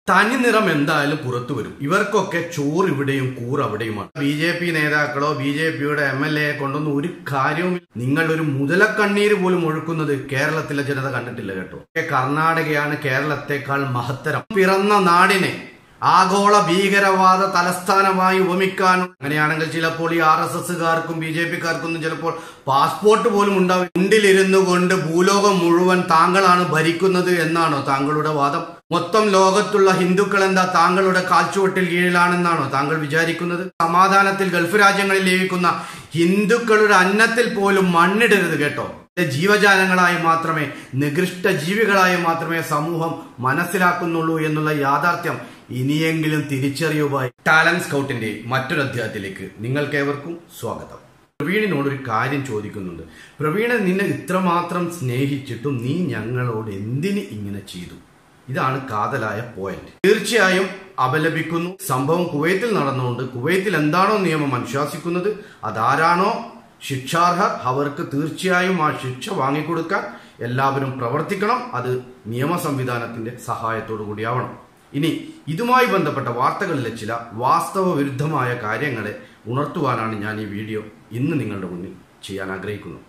തനി നിറം എന്തായാലും പുറത്തു വരും. ഇവർക്കൊക്കെ ചോറ് ഇവിടെയും കൂറ് അവിടെയുമാണ്. BJP നേതാക്കളോ BJPയുടെ MLA കൊണ്ടൊന്നും ഒരു കാര്യവും. നിങ്ങൾ ഒരു മുതലക്കണ്ണീര് പോലും ഒഴുക്കുന്നത് കേരളത്തിലെ ജനത കണ്ടിട്ടില്ല കേട്ടോ. കർണാടകയാണ് കേരളത്തെക്കാൾ മഹത്തരം. പിറന്ന നാടിനെ ആഗോള ഭീകരവാദ തലസ്ഥാനമായി ഉപമിക്കാനും. അങ്ങനെയാണെങ്കിൽ ചിലപ്പോൾ ഈ RSSകാർക്കും BJPക്കാർക്കൊന്നും ചിലപ്പോൾ പാസ്പോർട്ട് പോലും ഉണ്ടാവും. മുണ്ടിലിരുന്നു കൊണ്ട് ഭൂലോകം മുഴുവൻ താങ്കളാണ് ഭരിക്കുന്നത് എന്നാണോ താങ്കളുടെ വാദം? മൊത്തം ലോകത്തുള്ള ഹിന്ദുക്കൾ എന്താ താങ്കളുടെ കാൽച്ചുവട്ടിൽ കീഴിലാണെന്നാണോ താങ്കൾ വിചാരിക്കുന്നത്? സമാധാനത്തിൽ ഗൾഫ് രാജ്യങ്ങളിൽ ജീവിക്കുന്ന ഹിന്ദുക്കളുടെ അന്നത്തിൽ പോലും മണ്ണിടരുത് കേട്ടോ. ജീവജാലങ്ങളായി മാത്രമേ, നികൃഷ്ട ജീവികളായി മാത്രമേ സമൂഹം മനസ്സിലാക്കുന്നുള്ളൂ എന്നുള്ള യാഥാർത്ഥ്യം ഇനിയെങ്കിലും തിരിച്ചറിയുവായി. ടാലന്റ് സ്കൗട്ടിന്റെ മറ്റൊരു അധ്യായത്തിലേക്ക് നിങ്ങൾക്കേവർക്കും സ്വാഗതം. പ്രവീണിനോടൊരു കാര്യം ചോദിക്കുന്നുണ്ട്. പ്രവീണ, നിന്നെ ഇത്രമാത്രം സ്നേഹിച്ചിട്ടും നീ ഞങ്ങളോട് എന്തിന് ഇങ്ങനെ ചെയ്തു? ഇതാണ് കാതലായ പോയിന്റ്. തീർച്ചയായും അപലപിക്കുന്നു. സംഭവം കുവൈത്തിൽ നടന്നുകൊണ്ട് കുവൈത്തിൽ എന്താണോ നിയമം അനുശാസിക്കുന്നത്, അതാരാണോ ശിക്ഷാർഹർ അവർക്ക് തീർച്ചയായും ആ ശിക്ഷ വാങ്ങിക്കൊടുക്കാൻ എല്ലാവരും പ്രവർത്തിക്കണം. അത് നിയമ സംവിധാനത്തിന്റെ സഹായത്തോടു കൂടിയാവണം. ഇനി ഇതുമായി ബന്ധപ്പെട്ട വാർത്തകളിലെ ചില വാസ്തവ വിരുദ്ധമായ കാര്യങ്ങളെ ഉണർത്തുവാനാണ് ഞാൻ ഈ വീഡിയോ ഇന്ന് നിങ്ങളുടെ മുന്നിൽ ചെയ്യാൻ ആഗ്രഹിക്കുന്നത്.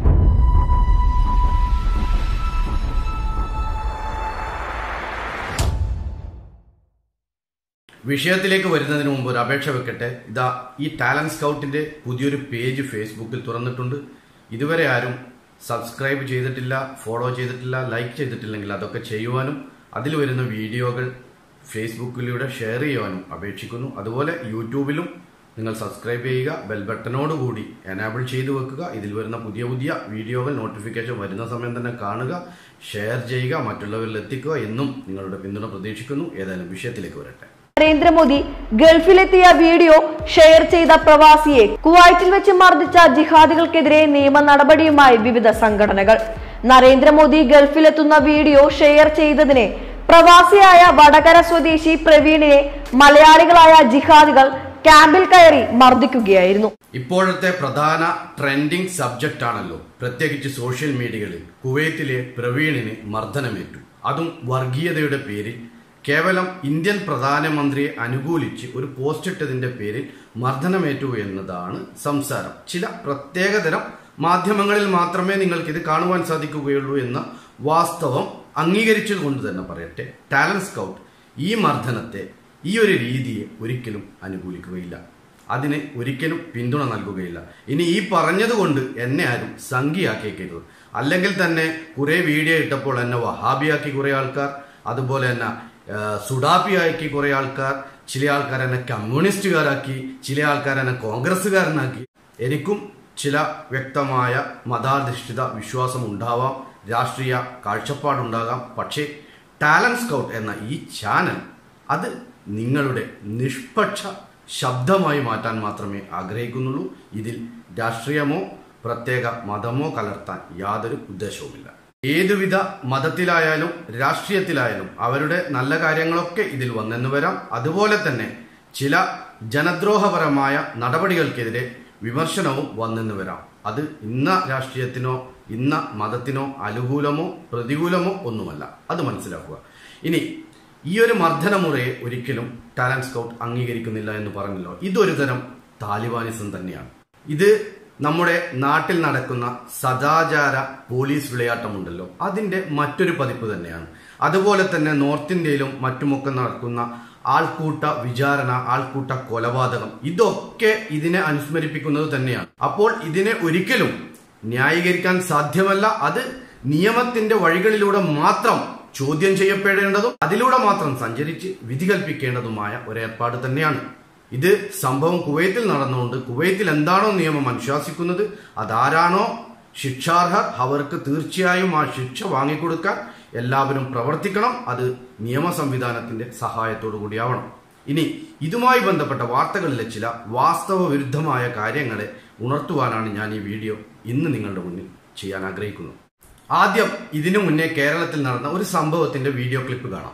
വിഷയത്തിലേക്ക് വരുന്നതിന് മുമ്പ് ഒരു അപേക്ഷ വെക്കട്ടെ. ഇതാ ഈ ടാലന്റ് സ്കൗട്ടിന്റെ പുതിയൊരു പേജ് ഫേസ്ബുക്കിൽ തുറന്നിട്ടുണ്ട്. ഇതുവരെ ആരും സബ്സ്ക്രൈബ് ചെയ്തിട്ടില്ല, ഫോളോ ചെയ്തിട്ടില്ല, ലൈക്ക് ചെയ്തിട്ടില്ലെങ്കിൽ അതൊക്കെ ചെയ്യുവാനും അതിൽ വരുന്ന വീഡിയോകൾ ഫേസ്ബുക്കിലൂടെ ഷെയർ ചെയ്യുവാനും അപേക്ഷിക്കുന്നു. അതുപോലെ യൂട്യൂബിലും നിങ്ങൾ സബ്സ്ക്രൈബ് ചെയ്യുക, ബെൽ ബട്ടനോട് കൂടി എനാബിൾ ചെയ്തു വെക്കുക. ഇതിൽ വരുന്ന പുതിയ പുതിയ വീഡിയോകൾ നോട്ടിഫിക്കേഷൻ വരുന്ന സമയം തന്നെ കാണുക, ഷെയർ ചെയ്യുക, മറ്റുള്ളവരിൽ എത്തിക്കുക. എന്നും നിങ്ങളുടെ പിന്തുണ പ്രതീക്ഷിക്കുന്നു. ഏതായാലും വിഷയത്തിലേക്ക് വരട്ടെ. നരേന്ദ്രമോദി ഗൾഫിലെത്തിയ വീഡിയോ ഷെയർ ചെയ്ത പ്രവാസിയെ കുവൈറ്റിൽ വെച്ച് മർദ്ദിച്ച ജിഹാദികൾക്കെതിരെ നിയമ നടപടിയുമായി വിവിധ സംഘടനകൾ. നരേന്ദ്രമോദി ഗൾഫിലെത്തുന്ന വീഡിയോ ഷെയർ ചെയ്തതിനെ പ്രവാസിയായ വടകര സ്വദേശി പ്രവീണിനെ മലയാളികളായ ജിഹാദികൾ ക്യാമ്പിൽ കയറി മർദ്ദിക്കുകയായിരുന്നു. ഇപ്പോഴത്തെ പ്രധാന ട്രെൻഡിംഗ് സബ്ജക്റ്റ് ആണല്ലോ, പ്രത്യേകിച്ച് സോഷ്യൽ മീഡിയകളിൽ. കുവൈത്തിലെ പ്രവീണിന് മർദ്ദനമേറ്റു, അതും വർഗീയതയുടെ പേരിൽ. കേവലം ഇന്ത്യൻ പ്രധാനമന്ത്രിയെ അനുകൂലിച്ച് ഒരു പോസ്റ്റ് ഇട്ടതിന്റെ പേരിൽ മർദ്ദനമേറ്റു എന്നതാണ് സംസാരം. ചില പ്രത്യേകതരം മാധ്യമങ്ങളിൽ മാത്രമേ നിങ്ങൾക്കിത് കാണുവാൻ സാധിക്കുകയുള്ളൂ എന്ന വാസ്തവം അംഗീകരിച്ചുകൊണ്ട് തന്നെ പറയട്ടെ, ടാലന്റ് സ്കൗട്ട് ഈ മർദ്ദനത്തെ, ഈ ഒരു രീതിയെ ഒരിക്കലും അനുകൂലിക്കുകയില്ല, അതിന് ഒരിക്കലും പിന്തുണ നൽകുകയില്ല. ഇനി ഈ പറഞ്ഞതുകൊണ്ട് എന്നെ ആരും സംഘിയാക്കിയേക്കരുത്. അല്ലെങ്കിൽ തന്നെ കുറെ വീഡിയോ ഇട്ടപ്പോൾ എന്നെ വഹാബിയാക്കി കുറെ ആൾക്കാർ, അതുപോലെ തന്നെ സുഡാപ്പിയാക്കി കുറെ ആൾക്കാർ, ചില ആൾക്കാർ എന്നെ കമ്മ്യൂണിസ്റ്റുകാരാക്കി, ചില ആൾക്കാർ എന്നെ കോൺഗ്രസ്സുകാരനാക്കി. എനിക്കും ചില വ്യക്തമായ മതാധിഷ്ഠിത വിശ്വാസം ഉണ്ടാവാം, രാഷ്ട്രീയ കാഴ്ചപ്പാടുണ്ടാകാം. പക്ഷേ ടാലന്റ് സ്കൗട്ട് എന്ന ഈ ചാനൽ അത് നിങ്ങളുടെ നിഷ്പക്ഷ ശബ്ദമായി മാറ്റാൻ മാത്രമേ ആഗ്രഹിക്കുന്നുള്ളൂ. ഇതിൽ രാഷ്ട്രീയമോ പ്രത്യേക മതമോ കലർത്താൻ യാതൊരു ഉദ്ദേശവുമില്ല. ഏതുവിധ മതത്തിലായാലും രാഷ്ട്രീയത്തിലായാലും അവരുടെ നല്ല കാര്യങ്ങളൊക്കെ ഇതിൽ വന്നെന്ന് വരാം. അതുപോലെ തന്നെ ചില ജനദ്രോഹപരമായ നടപടികൾക്കെതിരെ വിമർശനവും വന്നെന്ന് വരാം. അത് ഇന്ന രാഷ്ട്രീയത്തിനോ ഇന്ന മതത്തിനോ അനുകൂലമോ പ്രതികൂലമോ ഒന്നുമല്ല, അത് മനസ്സിലാക്കുക. ഇനി ഈ ഒരു മർദ്ദനമുറയെ ഒരിക്കലും ടാലന്റ് സ്കൗട്ട് അംഗീകരിക്കുന്നില്ല എന്ന് പറഞ്ഞല്ലോ. ഇതൊരു തരം താലിബാനിസം തന്നെയാണ്. ഇത് നമ്മുടെ നാട്ടിൽ നടക്കുന്ന സദാചാര പോലീസ് വിളയാട്ടമുണ്ടല്ലോ, അതിന്റെ മറ്റൊരു പതിപ്പ് തന്നെയാണ്. അതുപോലെ തന്നെ നോർത്ത് ഇന്ത്യയിലും മറ്റുമൊക്കെ നടക്കുന്ന ആൾക്കൂട്ട വിചാരണ, ആൾക്കൂട്ട കൊലപാതകം, ഇതൊക്കെ ഇതിനെ അനുസ്മരിപ്പിക്കുന്നത് തന്നെയാണ്. അപ്പോൾ ഇതിനെ ഒരിക്കലും ന്യായീകരിക്കാൻ സാധ്യമല്ല. അത് നിയമത്തിന്റെ വഴികളിലൂടെ മാത്രം ചോദ്യം ചെയ്യപ്പെടേണ്ടതും അതിലൂടെ മാത്രം സഞ്ചരിച്ച് വിധി കൽപ്പിക്കേണ്ടതുമായ ഒരേർപ്പാട് തന്നെയാണ്. ഇത് സംഭവം കുവൈത്തിൽ നടന്നുകൊണ്ട് കുവൈത്തിൽ എന്താണോ നിയമം അനുശാസിക്കുന്നത്, അതാരാണോ ശിക്ഷാർഹർ അവർക്ക് തീർച്ചയായും ആ ശിക്ഷ വാങ്ങിക്കൊടുക്കാൻ എല്ലാവരും പ്രവർത്തിക്കണം. അത് നിയമ സംവിധാനത്തിന്റെ സഹായത്തോടു കൂടിയാവണം. ഇനി ഇതുമായി ബന്ധപ്പെട്ട വാർത്തകളിലെ ചില വാസ്തവ വിരുദ്ധമായ കാര്യങ്ങളെ ഉണർത്തുവാനാണ് ഞാൻ ഈ വീഡിയോ ഇന്ന് നിങ്ങളുടെ മുന്നിൽ ചെയ്യാൻ ആഗ്രഹിക്കുന്നത്. ആദ്യം ഇതിനു മുന്നേ കേരളത്തിൽ നടന്ന ഒരു സംഭവത്തിന്റെ വീഡിയോ ക്ലിപ്പ് കാണാം.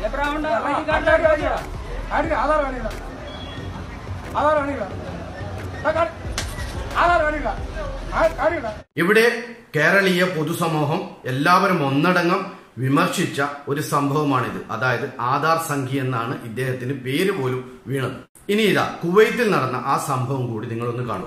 ഇവിടെ കേരളീയ പൊതുസമൂഹം എല്ലാവരും ഒന്നടങ്കം വിമർശിച്ച ഒരു സംഭവമാണിത്. അതായത് ആധാർ സംഖ്യ എന്നാണ് ഇദ്ദേഹത്തിന് പേര് പോലും വീണത്. ഇനി ഇതാ കുവൈത്തിൽ നടന്ന ആ സംഭവം കൂടി നിങ്ങളൊന്ന് കാണുക.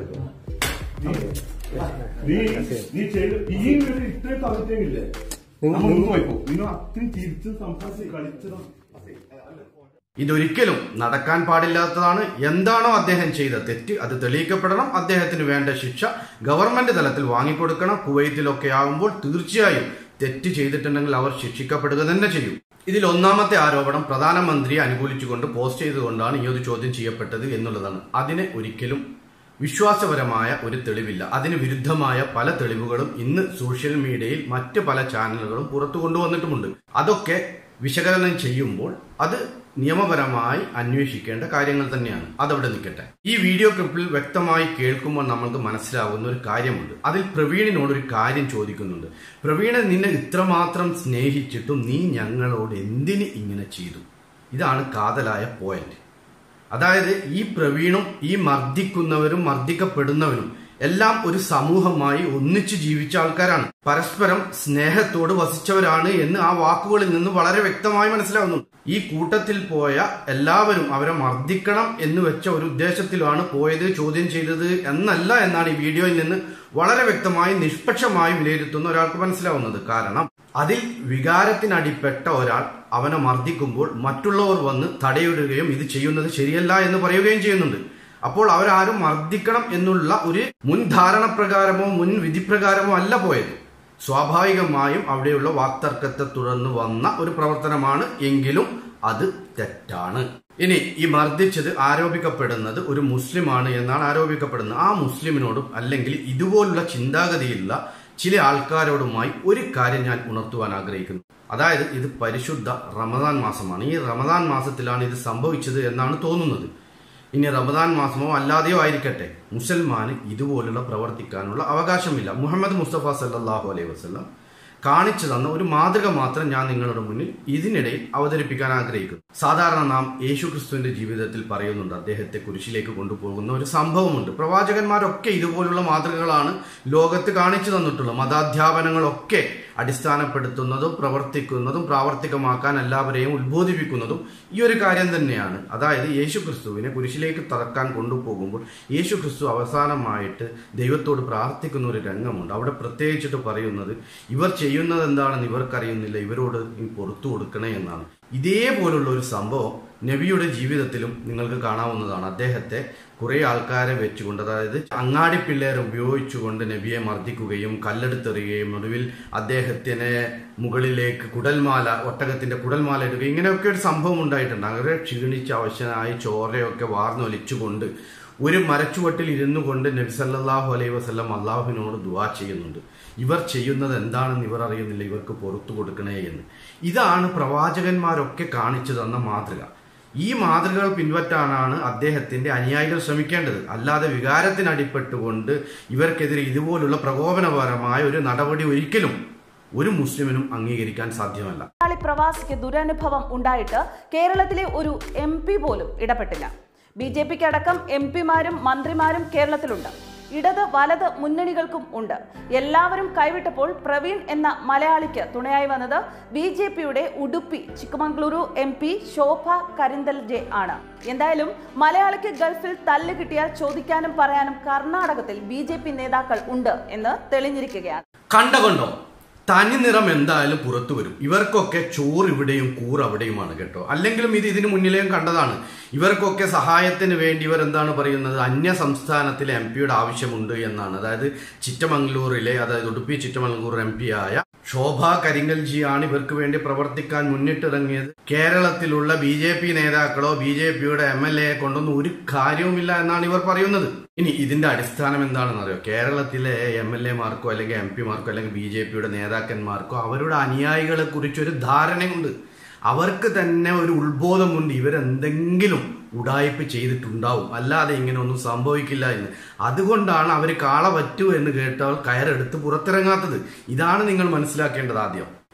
ഇതൊരിക്കലും നടക്കാൻ പാടില്ലാത്തതാണ്. എന്താണോ അദ്ദേഹം ചെയ്ത തെറ്റ് അത് തെളിയിക്കപ്പെടണം. അദ്ദേഹത്തിന് വേണ്ട ശിക്ഷ ഗവൺമെന്റ് തലത്തിൽ വാങ്ങിക്കൊടുക്കണം. കുവൈത്തിലൊക്കെ ആകുമ്പോൾ തീർച്ചയായും തെറ്റ് ചെയ്തിട്ടുണ്ടെങ്കിൽ അവർ ശിക്ഷിക്കപ്പെടുക തന്നെ ചെയ്യും. ഇതിൽ ഒന്നാമത്തെ ആരോപണം പ്രധാനമന്ത്രിയെ അനുകൂലിച്ചുകൊണ്ട് പോസ്റ്റ് ചെയ്തുകൊണ്ടാണ് ഈ ഒരു ചോദ്യം ചെയ്യപ്പെട്ടത് എന്നുള്ളതാണ്. അതിന് ഒരിക്കലും വിശ്വാസപരമായ ഒരു തെളിവില്ല. അതിന് വിരുദ്ധമായ പല തെളിവുകളും ഇന്ന് സോഷ്യൽ മീഡിയയിൽ മറ്റ് പല ചാനലുകളും പുറത്തു കൊണ്ടുവന്നിട്ടുമുണ്ട്. അതൊക്കെ വിശകലനം ചെയ്യുമ്പോൾ അത് നിയമപരമായി അന്വേഷിക്കേണ്ട കാര്യങ്ങൾ തന്നെയാണ്. അതവിടെ നിൽക്കട്ടെ. ഈ വീഡിയോ ക്ലിപ്പിൽ വ്യക്തമായി കേൾക്കുമ്പോൾ നമ്മൾക്ക് മനസ്സിലാവുന്ന ഒരു കാര്യമുണ്ട്. അതിൽ പ്രവീണിനോട് ഒരു കാര്യം ചോദിക്കുന്നുണ്ട്. പ്രവീണൻ നിന്നെ ഇത്രമാത്രം സ്നേഹിച്ചിട്ടും നീ ഞങ്ങളോട് എന്തിന് ഇങ്ങനെ ചെയ്തു? ഇതാണ് കാതലായ പോയിന്റ്. അതായത് ഈ പ്രവീണും ഈ മർദ്ദിക്കുന്നവരും മർദ്ദിക്കപ്പെടുന്നവരും എല്ലാം ഒരു സമൂഹമായി ഒന്നിച്ചു ജീവിച്ച ആൾക്കാരാണ്. പരസ്പരം സ്നേഹത്തോട് വസിച്ചവരാണ് എന്ന് ആ വാക്കുകളിൽ നിന്ന് വളരെ വ്യക്തമായി മനസ്സിലാവുന്നു. ഈ കൂട്ടത്തിൽ പോയ എല്ലാവരും അവരെ മർദ്ദിക്കണം എന്ന് വെച്ച ഒരു ഉദ്ദേശത്തിലാണ് പോയത്, ചോദ്യം ചെയ്തത് എന്നല്ല എന്നാണ് ഈ വീഡിയോയിൽ നിന്ന് വളരെ വ്യക്തമായി നിഷ്പക്ഷമായി വിലയിരുത്തുന്ന ഒരാൾക്ക് മനസ്സിലാവുന്നത്. കാരണം അതിൽ വികാരത്തിനടിപ്പെട്ട ഒരാൾ അവനെ മർദ്ദിക്കുമ്പോൾ മറ്റുള്ളവർ വന്ന് തടയിടുകയും ഇത് ചെയ്യുന്നത് ശരിയല്ല എന്ന് പറയുകയും ചെയ്യുന്നുണ്ട്. അപ്പോൾ അവരാരും മർദ്ദിക്കണം എന്നുള്ള ഒരു മുൻധാരണ പ്രകാരമോ മുൻ വിധിപ്രകാരമോ അല്ല പോയത്. സ്വാഭാവികമായും അവിടെയുള്ള വാക്തർക്കത്തെ തുടർന്ന് വന്ന ഒരു പ്രവർത്തനമാണ്. എങ്കിലും അത് തെറ്റാണ്. ഇനി ഈ മർദ്ദിച്ചത് ആരോപിക്കപ്പെടുന്നത് ഒരു മുസ്ലിമാണ് എന്നാണ് ആരോപിക്കപ്പെടുന്നത്. ആ മുസ്ലിമിനോടും അല്ലെങ്കിൽ ഇതുപോലുള്ള ചിന്താഗതിയുള്ള ചില ആൾക്കാരോടുമായി ഒരു കാര്യം ഞാൻ ഉണർത്തുവാൻ ആഗ്രഹിക്കുന്നു. അതായത് ഇത് പരിശുദ്ധ റമദാൻ മാസമാണ്. ഈ റമദാൻ മാസത്തിലാണ് ഇത് സംഭവിച്ചത് എന്നാണ് തോന്നുന്നത്. ഇനി റമദാൻ മാസമോ അല്ലാതെയോ ആയിരിക്കട്ടെ, മുസൽമാന് ഇതുപോലുള്ള പ്രവർത്തിക്കാനുള്ള അവകാശമില്ല. മുഹമ്മദ് മുസ്തഫ സല്ലല്ലാഹു അലൈഹി വസല്ലം കാണിച്ചു തന്ന ഒരു മാതൃക മാത്രം ഞാൻ നിങ്ങളുടെ മുന്നിൽ ഇതിനിടയിൽ അവതരിപ്പിക്കാൻ ആഗ്രഹിക്കുന്നു. സാധാരണ നാം യേശുക്രിസ്തുവിന്റെ ജീവിതത്തിൽ പറയുന്നുണ്ട്, അദ്ദേഹത്തെ കുരിശിലേക്ക് കൊണ്ടുപോകുന്ന ഒരു സംഭവമുണ്ട്. പ്രവാചകന്മാരൊക്കെ ഇതുപോലുള്ള മാതൃകകളാണ് ലോകത്ത് കാണിച്ചു തന്നിട്ടുള്ളത്. മതാധ്യാപനങ്ങളൊക്കെ അടിസ്ഥാനപ്പെടുത്തുന്നതും പ്രവർത്തിക്കുന്നതും പ്രാവർത്തികമാക്കാൻ എല്ലാവരെയും ഉത്ബോധിപ്പിക്കുന്നതും ഈ ഒരു കാര്യം തന്നെയാണ്. അതായത് യേശുക്രിസ്തുവിനെ കുരിശിലേക്ക് തറക്കാൻ കൊണ്ടുപോകുമ്പോൾ യേശുക്രിസ്തു അവസാനമായിട്ട് ദൈവത്തോട് പ്രാർത്ഥിക്കുന്ന ഒരു രംഗമുണ്ട്. അവിടെ പ്രത്യേകിച്ചിട്ട് പറയുന്നത്, ഇവർ ചെയ്യുന്നത് എന്താണെന്ന് ഇവർക്കറിയുന്നില്ല, ഇവരോട് പുറത്തു കൊടുക്കണേ എന്നാണ്. ഇതേപോലുള്ള ഒരു സംഭവം നബിയുടെ ജീവിതത്തിലും നിങ്ങൾക്ക് കാണാവുന്നതാണ്. അദ്ദേഹത്തെ കുറെ ആൾക്കാരെ വെച്ചുകൊണ്ട്, അതായത് അങ്ങാടി പിള്ളേരെ ഉപയോഗിച്ചുകൊണ്ട് നബിയെ മർദ്ദിക്കുകയും കല്ലെടുത്തെറിയുകയും ഒടുവിൽ അദ്ദേഹത്തിനെ മുകളിലേക്ക് ഒട്ടകത്തിന്റെ കുടൽമാല ഇടുകയും ഇങ്ങനെയൊക്കെ ഒരു സംഭവം ഉണ്ടായിട്ടുണ്ട്. അവരെ ക്ഷീണിച്ച് അവശനായി ചോരയൊക്കെ വാർന്നൊലിച്ചുകൊണ്ട് ഒരു മരച്ചുവട്ടിൽ ഇരുന്നു കൊണ്ട് നബി സല്ലല്ലാഹു അലൈഹി വസല്ലം അള്ളാഹുവിനോട് ദുആ ചെയ്യുന്നുണ്ട്. ഇവർ ചെയ്യുന്നത് എന്താണെന്ന് ഇവർ അറിയുന്നില്ല, ഇവർക്ക് പുറത്തു കൊടുക്കണേ എന്ന്. ഇതാണ് പ്രവാചകന്മാരൊക്കെ കാണിച്ചു തന്ന മാതൃക. ഈ മാതൃകകൾ പിൻപറ്റാനാണ് അദ്ദേഹത്തിന്റെ അനുയായികൾ ശ്രമിക്കേണ്ടത്. അല്ലാതെ വികാരത്തിനടിപ്പെട്ടുകൊണ്ട് ഇവർക്കെതിരെ ഇതുപോലുള്ള പ്രകോപനപരമായ ഒരു നടപടി ഒരിക്കലും ഒരു മുസ്ലിമിനും അംഗീകരിക്കാൻ സാധ്യമല്ല. പ്രവാസിക്ക് ദുരനുഭവം ഉണ്ടായിട്ട് കേരളത്തിലെ ഒരു MP പോലും ഇടപെട്ടില്ല. BJPക്ക് അടക്കം MPമാരും മന്ത്രിമാരും കേരളത്തിലുണ്ട്. ഇടത് വലത് മുന്നണികൾക്കും ഉണ്ട്. എല്ലാവരും കൈവിട്ടപ്പോൾ പ്രവീൺ എന്ന മലയാളിക്ക് തുണയായി വന്നത് BJPയുടെ ഉടുപ്പി ചിക്കമംഗളൂരു MP ശോഭ കരിന്തൽജെ ആണ്. എന്തായാലും മലയാളിക്ക് ഗൾഫിൽ തല്ല് കിട്ടിയാൽ ചോദിക്കാനും പറയാനും കർണാടകത്തിൽ BJP നേതാക്കൾ ഉണ്ട് എന്ന് തെളിഞ്ഞിരിക്കുകയാണ്. കണ്ടോ, തനി നിറം എന്തായാലും പുറത്തു വരും. ഇവർക്കൊക്കെ ചോറ് ഇവിടെയും കൂറ് അവിടെയുമാണ് കേട്ടോ. അല്ലെങ്കിലും ഇതിനു മുന്നിലേയും കണ്ടതാണ്. ഇവർക്കൊക്കെ സഹായത്തിന് വേണ്ടി ഇവർ എന്താണ് പറയുന്നത്, അന്യ സംസ്ഥാനത്തിലെ MPയുടെ ആവശ്യമുണ്ട് എന്നാണ്. അതായത് ചിറ്റമംഗളൂരിലെ, അതായത് ഉടുപ്പി ചിറ്റമംഗളൂർ MP ആയ ശോഭ കരിങ്കൽജിയാണ് ഇവർക്ക് വേണ്ടി പ്രവർത്തിക്കാൻ മുന്നിട്ടിറങ്ങിയത്. കേരളത്തിലുള്ള BJP നേതാക്കളോ BJPയുടെ MLA കൊണ്ടൊന്നും ഒരു കാര്യവുമില്ല എന്നാണ് ഇവർ പറയുന്നത്. ഇനി ഇതിന്റെ അടിസ്ഥാനം എന്താണെന്ന് അറിയോ? കേരളത്തിലെ MLAമാർക്കോ അല്ലെങ്കിൽ MPമാർക്കോ അല്ലെങ്കിൽ BJPയുടെ നേതാക്കന്മാർക്കോ അവരുടെ അനുയായികളെ കുറിച്ചൊരു ധാരണയുണ്ട്. അവർക്ക് തന്നെ ഒരു ഉത്ബോധമുണ്ട്, ഇവരെന്തെങ്കിലും ഉടായ്പ ചെയ്തിട്ടുണ്ടാവും, അല്ലാതെ ഇങ്ങനെ ഒന്നും സംഭവിക്കില്ല എന്ന്. അതുകൊണ്ടാണ് അവർ കാള പറ്റൂ എന്ന് കേട്ടാൽ കയറെടുത്ത് പുറത്തിറങ്ങാത്തത്. ഇതാണ് നിങ്ങൾ മനസ്സിലാക്കേണ്ടത് ആദ്യം.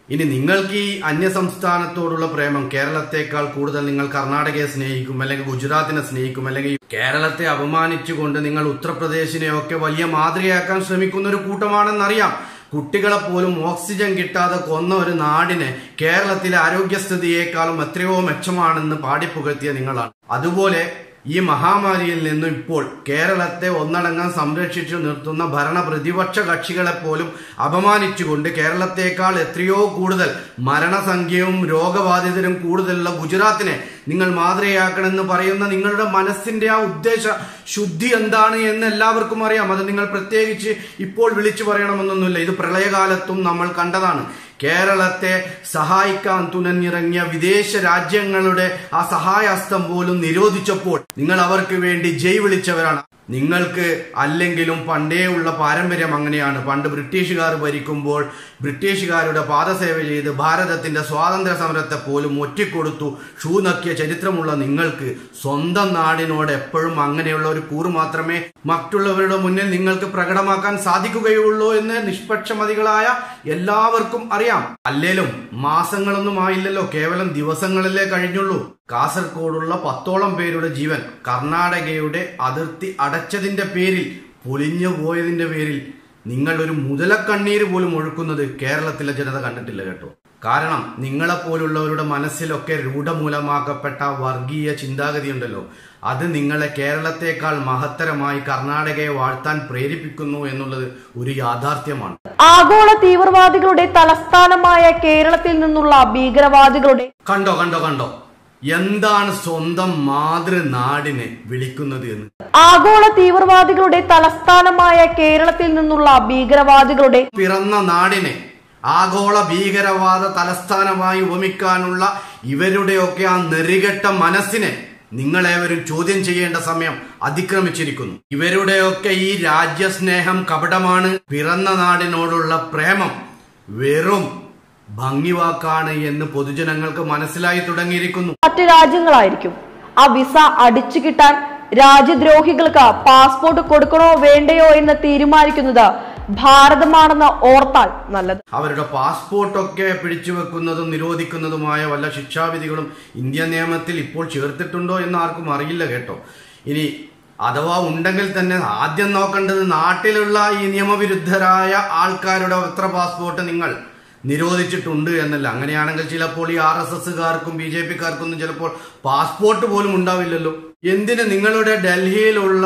ഇനി നിങ്ങൾക്ക് ഈ അന്യസംസ്ഥാനത്തോടുള്ള പ്രേമം കേരളത്തെക്കാൾ കൂടുതൽ നിങ്ങൾ കർണാടകയെ സ്നേഹിക്കും, അല്ലെങ്കിൽ ഗുജറാത്തിനെ സ്നേഹിക്കും, അല്ലെങ്കിൽ കേരളത്തെ അപമാനിച്ചുകൊണ്ട് നിങ്ങൾ ഉത്തർപ്രദേശിനെയൊക്കെ വലിയ മാതൃകയാക്കാൻ ശ്രമിക്കുന്ന ഒരു കൂട്ടമാണെന്നറിയാം. കുട്ടികളെ പോലും ഓക്സിജൻ കിട്ടാതെ കൊന്ന ഒരു നാടിനെ കേരളത്തിലെ ആരോഗ്യസ്ഥിതിയേക്കാളും എത്രയോ മെച്ചമാണെന്ന് പാടിപ്പുകഴ്ത്തിയ നിങ്ങളാണ്. അതുപോലെ ഈ മഹാമാരിയിൽ നിന്നും ഇപ്പോൾ കേരളത്തെ ഒന്നടങ്കം സംരക്ഷിച്ചു നിർത്തുന്ന ഭരണ പ്രതിപക്ഷ കക്ഷികളെ പോലും അപമാനിച്ചുകൊണ്ട് കേരളത്തെക്കാൾ എത്രയോ കൂടുതൽ മരണസംഖ്യയും രോഗബാധിതരും കൂടുതലുള്ള ഗുജറാത്തിനെ നിങ്ങൾ മാതൃകയാക്കണമെന്ന് പറയുന്ന നിങ്ങളുടെ മനസ്സിന്റെ ആ ഉദ്ദേശ ശുദ്ധി എന്താണ് എന്ന് എല്ലാവർക്കും അറിയാം. അത് നിങ്ങൾ പ്രത്യേകിച്ച് ഇപ്പോൾ വിളിച്ചു പറയണമെന്നൊന്നുമില്ല. ഇത് പ്രളയകാലത്തും നമ്മൾ കണ്ടതാണ്. കേരളത്തെ സഹായിക്കാൻ തുനിഞ്ഞിറങ്ങിയ വിദേശ രാജ്യങ്ങളുടെ ആ സഹായഹസ്തം പോലും നിരോധിച്ചപ്പോൾ നിങ്ങൾ അവർക്ക് വേണ്ടി ജയ് വിളിച്ചവരാണ്. നിങ്ങൾക്ക് അല്ലെങ്കിലും പണ്ടേ ഉള്ള പാരമ്പര്യം അങ്ങനെയാണ്. പണ്ട് ബ്രിട്ടീഷുകാർ ഭരിക്കുമ്പോൾ ബ്രിട്ടീഷുകാരുടെ പാദസേവ ചെയ്ത് ഭാരതത്തിന്റെ സ്വാതന്ത്ര്യ സമരത്തെ പോലും ഒറ്റിക്കൊടുത്തു ഷൂ നക്കിയ ചരിത്രമുള്ള നിങ്ങൾക്ക് സ്വന്തം നാടിനോട് എപ്പോഴും അങ്ങനെയുള്ള ഒരു കൂറ് മാത്രമേ മറ്റുള്ളവരുടെ മുന്നിൽ നിങ്ങൾക്ക് പ്രകടമാക്കാൻ സാധിക്കുകയുള്ളൂ എന്ന് നിഷ്പക്ഷമതികളായ എല്ലാവർക്കും അറിയാം. അല്ലേലും മാസങ്ങളൊന്നും ആയില്ലല്ലോ, കേവലം ദിവസങ്ങളിലേ കഴിഞ്ഞുള്ളൂ. കാസർഗോഡുള്ള 10ഓളം പേരുടെ ജീവൻ കർണാടകയുടെ അതിർത്തി അടച്ചതിന്റെ പേരിൽ, പൊലിഞ്ഞു പോയതിന്റെ പേരിൽ നിങ്ങൾ ഒരു മുതലക്കണ്ണീര് പോലും ഒഴുക്കുന്നത് കേരളത്തിലെ ജനത കണ്ടിട്ടില്ല കേട്ടോ. കാരണം നിങ്ങളെപ്പോലുള്ളവരുടെ മനസ്സിലൊക്കെ രൂഢമൂലമാക്കപ്പെട്ട വർഗീയ ചിന്താഗതി ഉണ്ടല്ലോ, അത് നിങ്ങളെ കേരളത്തെക്കാൾ മഹത്തരമായി കർണാടകയെ വാഴ്ത്താൻ പ്രേരിപ്പിക്കുന്നു എന്നുള്ളത് ഒരു യാഥാർത്ഥ്യമാണ്. ആഗോള തീവ്രവാദികളുടെ തലസ്ഥാനമായ കേരളത്തിൽ നിന്നുള്ള ഭീകരവാദികളുടെ കണ്ടോ എന്താണ് സ്വന്തം മാതൃനാടിനെ വിളിക്കുന്നത് എന്ന്. ആഗോള തീവ്രവാദികളുടെ തലസ്ഥാനമായ കേരളത്തിൽ നിന്നുള്ള ഭീകരവാദികളുടെ പിറന്ന നാടിനെ ആഗോള ഭീകരവാദ തലസ്ഥാനമായി ഉപമിക്കാനുള്ള ഇവരുടെയൊക്കെ ആ നെറികെട്ട മനസ്സിനെ നിങ്ങളേവരും ചോദ്യം ചെയ്യേണ്ട സമയം അതിക്രമിച്ചിരിക്കുന്നു. ഇവരുടെയൊക്കെ ഈ രാജ്യസ്നേഹം കപടമാണ്. പിറന്ന നാടിനോടുള്ള പ്രേമം വെറും ഭംഗിവാക്കാണ് എന്ന് പൊതുജനങ്ങൾക്ക് മനസ്സിലായി തുടങ്ങിയിരിക്കുന്നു. മറ്റു രാജ്യങ്ങളായിരിക്കും ആ വിസ അടിച്ചു കിട്ടാൻ രാജ്യദ്രോഹികൾക്ക് പാസ്പോർട്ട് കൊടുക്കണോ വേണ്ടയോ എന്ന് തീരുമാനിക്കുന്നത് ഭാരതമാണെന്ന് ഓർത്താൽ നല്ലത്. അവരുടെ പാസ്പോർട്ടൊക്കെ പിടിച്ചുവെക്കുന്നതും നിരോധിക്കുന്നതുമായ വല്ല ശിക്ഷാവിധികളും ഇന്ത്യൻ നിയമത്തിൽ ഇപ്പോൾ ചേർത്തിട്ടുണ്ടോ എന്ന് ആർക്കും അറിയില്ല കേട്ടോ. ഇനി അഥവാ ഉണ്ടെങ്കിൽ തന്നെ ആദ്യം നോക്കേണ്ടത് നാട്ടിലുള്ള ഈ നിയമവിരുദ്ധരായ ആൾക്കാരുടെ എത്ര പാസ്പോർട്ട് നിങ്ങൾ നിരോധിച്ചിട്ടുണ്ട് എന്നല്ല. അങ്ങനെയാണെങ്കിൽ ചിലപ്പോൾ ഈ RSSകാർക്കും BJPക്കാർക്കൊന്നും ചിലപ്പോൾ പാസ്പോർട്ട് പോലും ഉണ്ടാവില്ലല്ലോ. എന്തിന് നിങ്ങളുടെ ഡൽഹിയിലുള്ള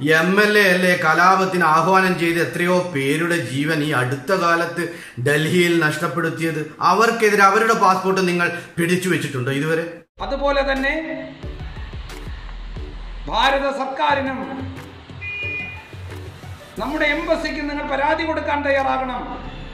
MLA അല്ലേ കലാപത്തിന് ആഹ്വാനം ചെയ്ത് എത്രയോ പേരുടെ ജീവൻ ഈ അടുത്ത കാലത്ത് ഡൽഹിയിൽ നഷ്ടപ്പെടുത്തിയത്? അവർക്കെതിരെ അവരുടെ പാസ്പോർട്ട് നിങ്ങൾ പിടിച്ചു വെച്ചിട്ടുണ്ടോ ഇതുവരെ? അതുപോലെ തന്നെ ഭാരത സർക്കാരിനും നമ്മുടെ എംബസിക്ക് നിങ്ങൾ പരാതി കൊടുക്കാൻ തയ്യാറാകണം.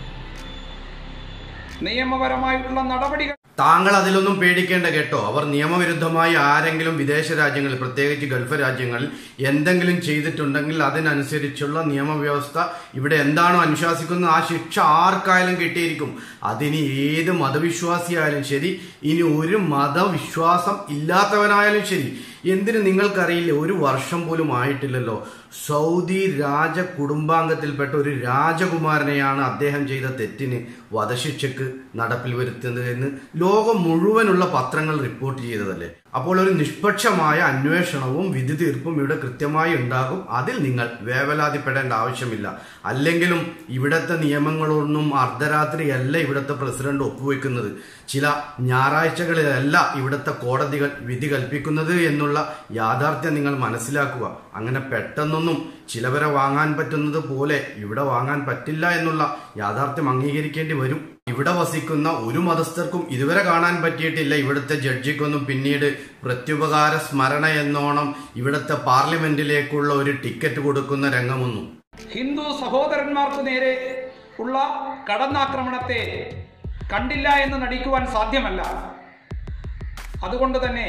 നിയമപരമായിട്ടുള്ള നടപടികൾ താങ്കൾ അതിലൊന്നും പേടിക്കേണ്ട കേട്ടോ. അവർ നിയമവിരുദ്ധമായി ആരെങ്കിലും വിദേശ രാജ്യങ്ങളിൽ, പ്രത്യേകിച്ച് ഗൾഫ് രാജ്യങ്ങളിൽ എന്തെങ്കിലും ചെയ്തിട്ടുണ്ടെങ്കിൽ അതിനനുസരിച്ചുള്ള നിയമവ്യവസ്ഥ ഇവിടെ എന്താണോ അനുശാസിക്കുന്നത് ആ ശിക്ഷ ആർക്കായാലും കിട്ടിയിരിക്കും. അതിന് ഏത് മതവിശ്വാസിയായാലും ശരി, ഇനി ഒരു മതവിശ്വാസം ഇല്ലാത്തവനായാലും ശരി. എന്തിന് നിങ്ങൾക്കറിയില്ല, 1 വർഷം പോലും ആയിട്ടില്ലല്ലോ സൗദി രാജ കുടുംബാംഗത്തിൽപ്പെട്ട ഒരു രാജകുമാരനെയാണ് അദ്ദേഹം ചെയ്ത തെറ്റിന് വധശിക്ഷയ്ക്ക് നടപ്പിൽ വരുത്തുന്നത് എന്ന് ലോകം മുഴുവനുള്ള പത്രങ്ങൾ റിപ്പോർട്ട് ചെയ്തതല്ലേ. അപ്പോൾ ഒരു നിഷ്പക്ഷമായ അന്വേഷണവും വിധി തീർപ്പും ഇവിടെ കൃത്യമായി ഉണ്ടാകും. അതിൽ നിങ്ങൾ വേവലാതിപ്പെടേണ്ട ആവശ്യമില്ല. അല്ലെങ്കിലും ഇവിടത്തെ നിയമങ്ങളൊന്നും അർദ്ധരാത്രിയല്ല ഇവിടത്തെ പ്രസിഡന്റ് ഒപ്പുവെക്കുന്നത്. ചില ഞായറാഴ്ചകളിലല്ല ഇവിടത്തെ കോടതികൾ വിധി കൽപ്പിക്കുന്നത് എന്നുള്ള യാഥാർത്ഥ്യം നിങ്ങൾ മനസ്സിലാക്കുക. അങ്ങനെ പെട്ടെന്നൊന്നും ചിലവരെ വാങ്ങാൻ പറ്റുന്നത് പോലെ ഇവിടെ വാങ്ങാൻ പറ്റില്ല എന്നുള്ള യാഥാർത്ഥ്യം അംഗീകരിക്കേണ്ടി വരും. ഇവിടെ വസിക്കുന്ന ഒരു മതസ്ഥർക്കും ഇതുവരെ കാണാൻ പറ്റിയിട്ടില്ല ഇവിടുത്തെ ജഡ്ജിക്കൊന്നും പിന്നീട് പ്രത്യുപകാര സ്മരണ എന്നോണം ഇവിടുത്തെ പാർലമെന്റിലേക്കുള്ള ഒരു ടിക്കറ്റ് കൊടുക്കുന്ന രംഗമൊന്നും. ഹിന്ദു സഹോദരന്മാർക്ക് നേരെ ഉള്ള കടന്നാക്രമണത്തെ കണ്ടില്ല എന്ന് നടിക്കുവാൻ സാധ്യമല്ല. അതുകൊണ്ട് തന്നെ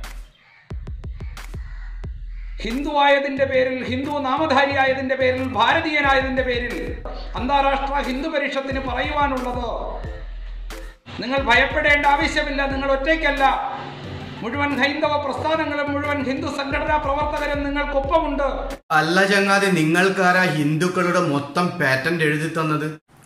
ഹിന്ദു ആയതിന്റെ പേരിൽ, ഹിന്ദു നാമധാരിയായതിന്റെ പേരിൽ, ഭാരതീയനായതിന്റെ പേരിൽ അന്താരാഷ്ട്ര ഹിന്ദു പരിഷത്തിന് പറയുവാനുള്ളത്, നിങ്ങൾ ഭയപ്പെടേണ്ട ആവശ്യമില്ല. നിങ്ങൾ ഒറ്റയ്ക്കല്ല. മുഴുവൻ ഹൈന്ദവ പ്രസ്ഥാനങ്ങളും മുഴുവൻ ഹിന്ദു സംഘടനാ പ്രവർത്തകരും നിങ്ങൾക്കൊപ്പമുണ്ട്. അല്ല ചങ്ങാതി, നിങ്ങൾക്കാരാ ഹിന്ദുക്കളുടെ മൊത്തം പാറ്റന്റ് എഴുതി തന്നത്?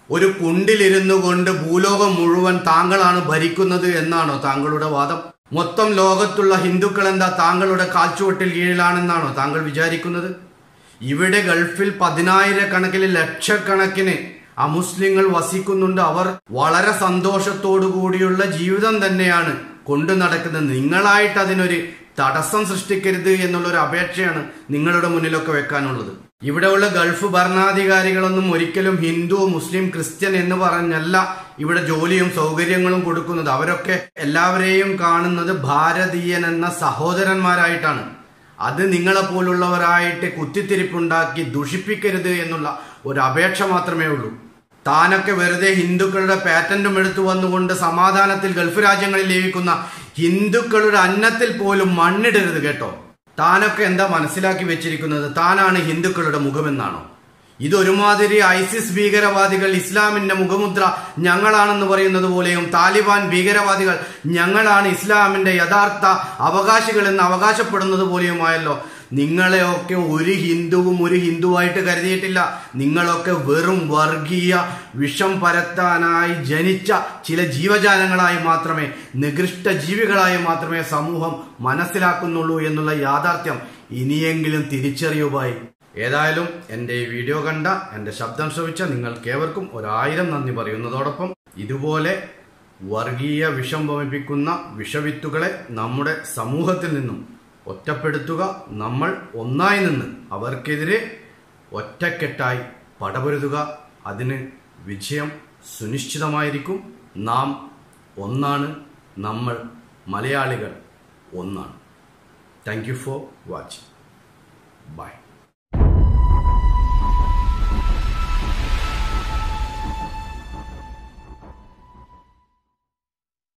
ഒരു കുണ്ടിലിരുന്നു കൊണ്ട് ഭൂലോകം മുഴുവൻ താങ്കളാണ് ഭരിക്കുന്നത് എന്നാണോ താങ്കളുടെ വാദം? മൊത്തം ലോകത്തുള്ള ഹിന്ദുക്കൾ എന്താ താങ്കളുടെ കാൽച്ചുവട്ടിൽ കീഴിലാണെന്നാണോ താങ്കൾ വിചാരിക്കുന്നത്? ഇവിടെ ഗൾഫിൽ 10,000 ലക്ഷക്കണക്കിന് അമുസ്ലിങ്ങൾ വസിക്കുന്നുണ്ട്. അവർ വളരെ സന്തോഷത്തോടു കൂടിയുള്ള ജീവിതം തന്നെയാണ് കൊണ്ടു നടക്കുന്നത്. നിങ്ങളായിട്ട് അതിനൊരു തടസ്സം സൃഷ്ടിക്കരുത് എന്നുള്ളൊരു അപേക്ഷയാണ് നിങ്ങളുടെ മുന്നിലൊക്കെ വെക്കാനുള്ളത്. ഇവിടെയുള്ള ഗൾഫ് ഭരണാധികാരികളൊന്നും ഒരിക്കലും ഹിന്ദു, മുസ്ലിം, ക്രിസ്ത്യൻ എന്ന് പറഞ്ഞല്ല ഇവിടെ ജോലിയും സൗകര്യങ്ങളും കൊടുക്കുന്നത്. അവരൊക്കെ എല്ലാവരെയും കാണുന്നത് ഭാരതീയൻ എന്ന സഹോദരന്മാരായിട്ടാണ്. അത് നിങ്ങളെ പോലുള്ളവരായിട്ട് കുത്തിത്തിരിപ്പുണ്ടാക്കി ദുഷിപ്പിക്കരുത് എന്നുള്ള ഒരു അപേക്ഷ മാത്രമേ ഉള്ളൂ. താനൊക്കെ വെറുതെ ഹിന്ദുക്കളുടെ പാറ്റന്റും എടുത്തു വന്നുകൊണ്ട് സമാധാനത്തിൽ ഗൾഫ് രാജ്യങ്ങളിൽ ജീവിക്കുന്ന ഹിന്ദുക്കളുടെ അന്നത്തിൽ പോലും മണ്ണിടരുത് കേട്ടോ. താനൊക്കെ എന്താ മനസ്സിലാക്കി വെച്ചിരിക്കുന്നത്? താനാണ് ഹിന്ദുക്കളുടെ മുഖമെന്നാണോ? ഇതൊരുമാതിരി ഐസിസ് ഭീകരവാദികൾ ഇസ്ലാമിന്റെ മുഖമുദ്ര ഞങ്ങളാണെന്ന് പറയുന്നത് പോലെയും താലിബാൻ ഭീകരവാദികൾ ഞങ്ങളാണ് ഇസ്ലാമിന്റെ യഥാർത്ഥ അവകാശികൾ എന്ന് അവകാശപ്പെടുന്നത് പോലെയുമായല്ലോ. നിങ്ങളെയൊക്കെ ഒരു ഹിന്ദുവും ഒരു ഹിന്ദുവായിട്ട് കരുതിയിട്ടില്ല. നിങ്ങളൊക്കെ വെറും വർഗീയ വിഷം പരത്താനായി ജനിച്ച ചില ജീവജാലങ്ങളായി മാത്രമേ, നികൃഷ്ട ജീവികളായി മാത്രമേ സമൂഹം മനസ്സിലാക്കുന്നുള്ളൂ എന്നുള്ള യാഥാർത്ഥ്യം ഇനിയെങ്കിലും തിരിച്ചറിയുവായി. ഏതായാലും എൻ്റെ ഈ വീഡിയോ കണ്ട, എൻ്റെ ശബ്ദം ശ്രവിച്ച നിങ്ങൾക്കേവർക്കും 1000 നന്ദി പറയുന്നതോടൊപ്പം ഇതുപോലെ വർഗീയ വിഷം വമിപ്പിക്കുന്ന വിഷവിത്തുകളെ നമ്മുടെ സമൂഹത്തിൽ നിന്നും ഒറ്റപ്പെടുത്തുക. നമ്മൾ ഒന്നായി നിന്ന് അവർക്കെതിരെ ഒറ്റക്കെട്ടായി പടപൊരുതുക. അതിന് വിജയം സുനിശ്ചിതമായിരിക്കും. നാം ഒന്നാണ്. നമ്മൾ മലയാളികൾ ഒന്നാണ്. Thank you for watching. By.